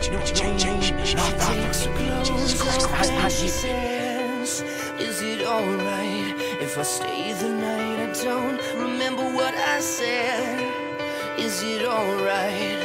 Is it alright if I stay the night? I don't remember what I said. Is it alright?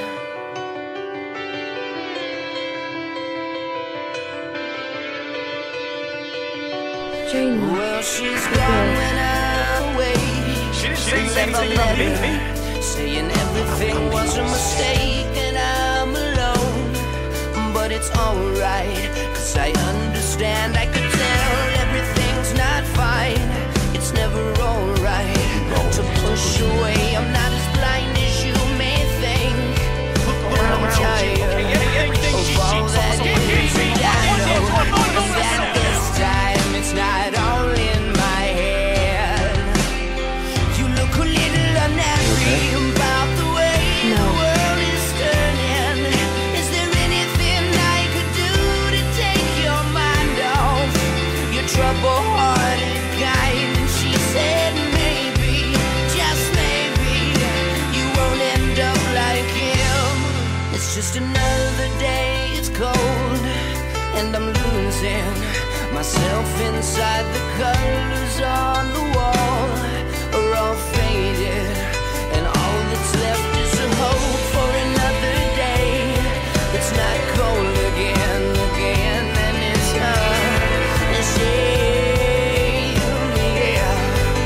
Well, she's gone when I'm away. She didn't say anything about me. Saying everything was a mistake and I'm alone. But it's alright, cause I understand. I could tell everything's not fine. It's never alright to push away. I'm not as blind as you may think. And I'm tired of all that is. And I know that this time it's not all in my head. You look a little unhappy about the way the world is turning. Is there anything I could do to take your mind off your trouble-hearted guide? And she said maybe, just maybe, you won't end up like him. It's just another day, it's cold, and I'm losing myself inside. The colors on the wall are all faded, and all that's left is a hope for another day. It's not cold again, and it's not the same, yeah.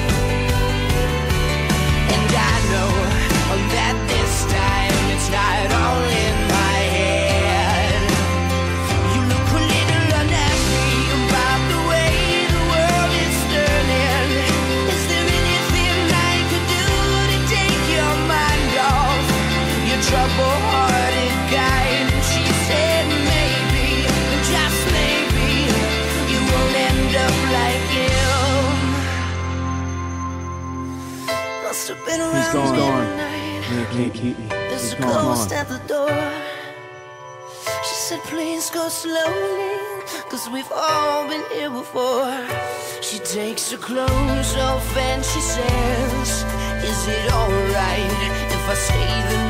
And I know that this time it's not all in my head. You look a little unhappy about the way the world is turning. Is there anything I could do to take your mind off your trouble-hearted guide? And she said maybe, just maybe, you won't end up like him. Must have been around midnight. Can't keep me. There's a ghost at the door. She said, please go slowly, cause we've all been here before. She takes her clothes off and she says, is it alright if I stay the